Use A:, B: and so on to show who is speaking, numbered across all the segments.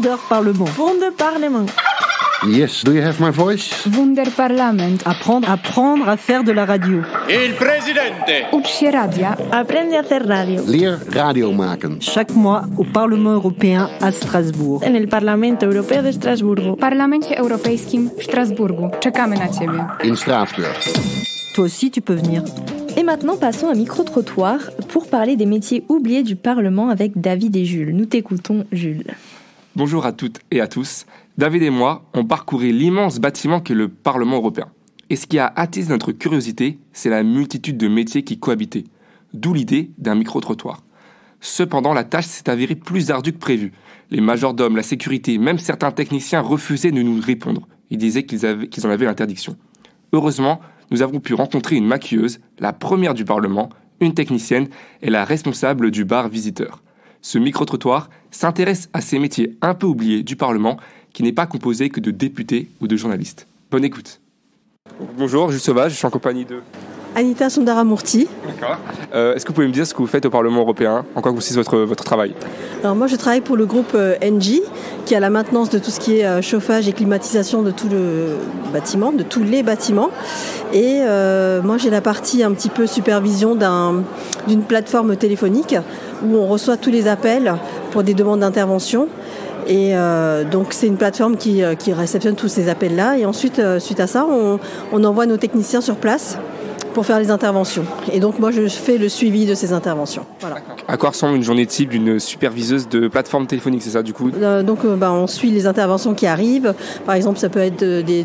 A: Wunderparlement.
B: Wunderparlement.
C: Yes, do you have my voice?
D: Wunderparlament.
A: Apprendre à faire de la radio.
E: Il presidente.
D: Ucz się radia.
B: Aprende a hacer radio.
C: Leer radio maken.
A: Chaque mois au Parlement européen à Strasbourg.
B: En el Parlamento Europeo de Estrasburgo.
D: W Parlamencie Europejskim w Strasburgu. Czekamy na Ciebie.
C: In Straatsburg.
A: Toi aussi, tu peux venir.
B: Et maintenant, passons à micro-trottoir pour parler des métiers oubliés du Parlement avec David et Jules. Nous t'écoutons, Jules.
F: Bonjour à toutes et à tous. David et moi, on parcouru l'immense bâtiment qu'est le Parlement européen. Et ce qui a attisé notre curiosité, c'est la multitude de métiers qui cohabitaient. D'où l'idée d'un micro-trottoir. Cependant, la tâche s'est avérée plus ardue que prévu. Les majordomes, la sécurité, même certains techniciens refusaient de nous répondre. Ils disaient qu'ils en avaient l'interdiction. Heureusement, nous avons pu rencontrer une maquilleuse, la première du Parlement, une technicienne et la responsable du bar visiteur. Ce micro-trottoir s'intéresse à ces métiers un peu oubliés du Parlement, qui n'est pas composé que de députés ou de journalistes. Bonne écoute. Bonjour, Jules Sauvage, je suis en compagnie de...
G: Anita Sundaramurthy.
F: D'accord. Est-ce que vous pouvez me dire ce que vous faites au Parlement européen? En quoi consiste votre travail?
G: Alors moi je travaille pour le groupe Engie, qui a la maintenance de tout ce qui est chauffage et climatisation de tout le bâtiment, de tous les bâtiments. Et moi j'ai la partie un petit peu supervision d'une plateforme téléphonique où on reçoit tous les appels pour des demandes d'intervention. Et donc c'est une plateforme qui réceptionne tous ces appels-là. Et ensuite, suite à ça, on envoie nos techniciens sur place pour faire les interventions. Et donc moi je fais le suivi de ces interventions. Voilà.
F: À quoi ressemble une journée type d'une superviseuse de plateforme téléphonique, c'est ça du coup?
G: On suit les interventions qui arrivent. Par exemple, ça peut être des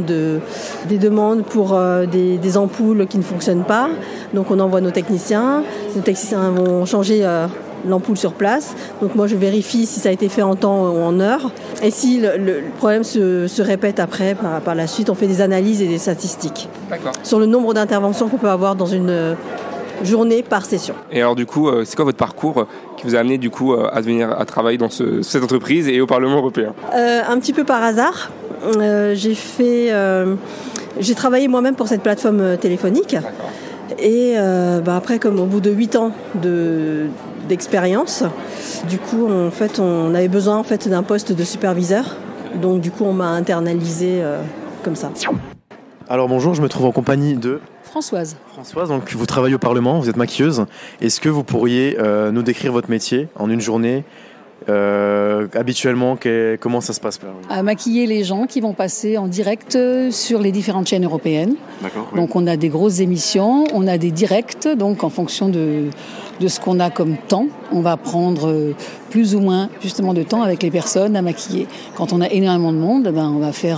G: demandes pour des ampoules qui ne fonctionnent pas. Donc on envoie nos techniciens. Nos techniciens vont changer l'ampoule sur place. Donc moi je vérifie si ça a été fait en temps ou en heure. Et si le problème se répète après, par la suite, on fait des analyses et des statistiques.
F: D'accord.
G: Sur le nombre d'interventions qu'on peut avoir dans une journée par session.
F: Et alors du coup, c'est quoi votre parcours qui vous a amené du coup à venir à travailler dans cette entreprise et au Parlement européen?
G: Un petit peu par hasard. J'ai travaillé moi-même pour cette plateforme téléphonique.
F: D'accord.
G: Et après, comme au bout de 8 ans d'expérience, du coup, en fait, on avait besoin d'un poste de superviseur. Donc, du coup, on m'a internalisé comme ça.
H: Alors bonjour, je me trouve en compagnie de...
I: Françoise.
H: Françoise, donc vous travaillez au Parlement, vous êtes maquilleuse. Est-ce que vous pourriez nous décrire votre métier en une journée? Habituellement, comment ça se passe là?
I: À maquiller les gens qui vont passer en direct sur les différentes chaînes européennes.
H: D'accord, oui.
I: Donc on a des grosses émissions, on a des directs, donc en fonction de ce qu'on a comme temps, on va prendre plus ou moins justement de temps avec les personnes à maquiller. Quand on a énormément de monde, on va faire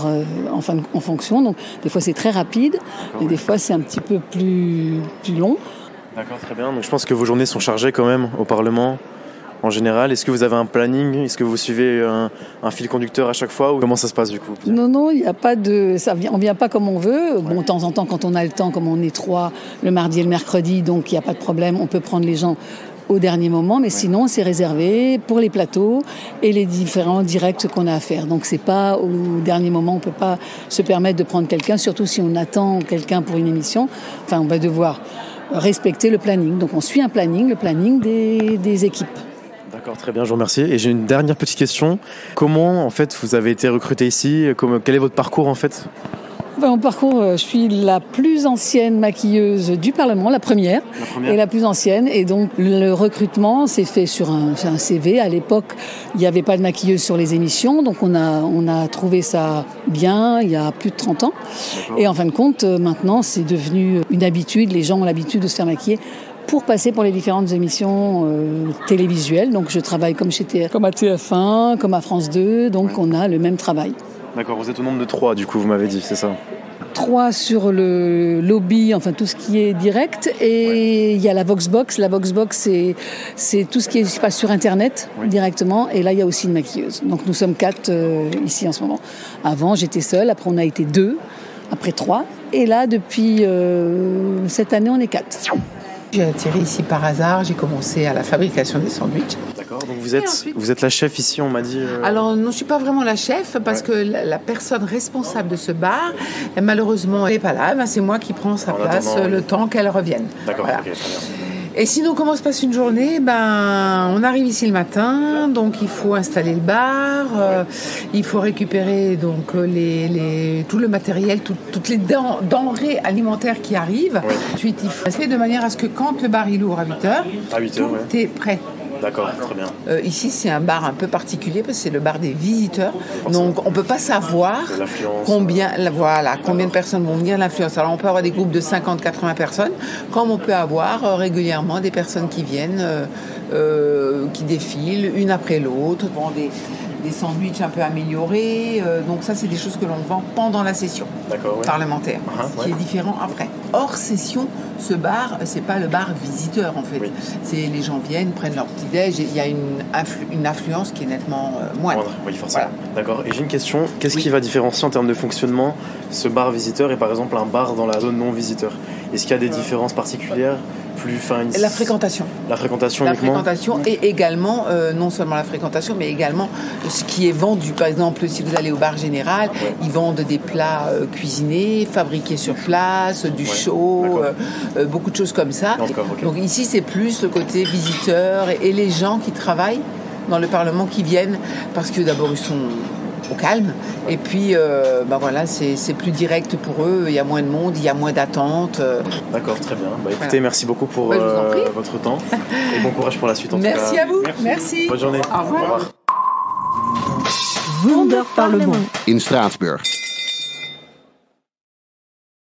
I: en fonction. Donc des fois c'est très rapide, et des fois c'est un petit peu plus long.
H: D'accord, très bien. Donc je pense que vos journées sont chargées quand même au Parlement. En général, est-ce que vous avez un planning? Est-ce que vous suivez un fil conducteur à chaque fois ou comment ça se passe du coup?
I: Non, il n'y a pas on vient pas comme on veut. Bon, de temps en temps, quand on a le temps, comme on est 3 le mardi et le mercredi, donc il n'y a pas de problème, on peut prendre les gens au dernier moment, mais sinon c'est réservé pour les plateaux et les différents directs qu'on a à faire. Donc c'est pas au dernier moment, on peut pas se permettre de prendre quelqu'un, surtout si on attend quelqu'un pour une émission. Enfin, on va devoir respecter le planning. Donc on suit un planning, le planning des équipes.
H: D'accord, très bien, je vous remercie. Et j'ai une dernière petite question. Comment, en fait, vous avez été recruté ici? Quel est votre parcours, en fait?
I: Mon parcours, je suis la plus ancienne maquilleuse du Parlement, la première et la plus ancienne. Et donc, le recrutement s'est fait sur un CV. À l'époque, il n'y avait pas de maquilleuse sur les émissions. Donc, on a trouvé ça bien il y a plus de 30 ans. D'accord. Et en fin de compte, maintenant, c'est devenu une habitude. Les gens ont l'habitude de se faire maquiller pour passer pour les différentes émissions télévisuelles. Donc je travaille comme à TF1, comme à France 2, donc on a le même travail.
H: D'accord, vous êtes au nombre de 3 du coup, vous m'avez dit, c'est ça?
I: 3 sur le lobby, enfin tout ce qui est direct, et il y a la Voxbox. La Voxbox, c'est tout ce qui se passe sur Internet directement, et là il y a aussi une maquilleuse. Donc nous sommes 4 ici en ce moment. Avant j'étais seule, après on a été 2, après 3, et là depuis cette année on est 4.
J: J'ai atterri ici par hasard, j'ai commencé à la fabrication des sandwichs.
H: D'accord, donc vous êtes la chef ici, on m'a dit...
J: Alors non, je ne suis pas vraiment la chef parce que la personne responsable de ce bar, malheureusement, elle n'est pas là. C'est moi qui prends sa place le temps qu'elle revienne.
H: D'accord,
J: voilà.
H: Ok, très bien.
J: Et sinon, comment se passe une journée? On arrive ici le matin, donc il faut installer le bar, il faut récupérer donc tout le matériel, toutes les denrées alimentaires qui arrivent. Ouais. Ensuite, il faut faire de manière à ce que quand le bar il ouvre à 8h, tout est prêt.
H: D'accord, très bien.
J: Ici, c'est un bar un peu particulier parce que c'est le bar des visiteurs. Donc, on ne peut pas savoir combien de personnes vont venir, l'influence. Alors, on peut avoir des groupes de 50-80 personnes, comme on peut avoir régulièrement des personnes qui viennent, qui défilent une après l'autre, des sandwichs un peu améliorés. Donc ça, c'est des choses que l'on vend pendant la session parlementaire, qui est différent après. Hors session, ce bar, c'est pas le bar visiteur en fait. Oui. C'est les gens viennent, prennent leur petit déj, et il y a une affluence qui est nettement moindre.
H: Oui, forcément. Voilà. D'accord. Et j'ai une question. Qu'est-ce qui va différencier en termes de fonctionnement ce bar visiteur et par exemple un bar dans la zone non visiteur? Est-ce qu'il y a des différences particulières?
J: La fréquentation.
H: La fréquentation uniquement.
J: La fréquentation et également, non seulement la fréquentation, mais également ce qui est vendu. Par exemple, si vous allez au bar général, ils vendent des plats cuisinés, fabriqués sur place, du chaud, beaucoup de choses comme ça. Donc ici, c'est plus le côté visiteur et les gens qui travaillent dans le Parlement qui viennent, parce que d'abord, ils sont au calme et puis c'est plus direct pour eux, il y a moins de monde, il y a moins d'attente.
H: D'accord, très bien. Écoutez, merci beaucoup pour votre temps et bon courage pour la suite.
J: Merci à vous. Merci.
H: Bonne journée.
J: Au revoir.
A: Wunderparlement.
C: In Straatsburg.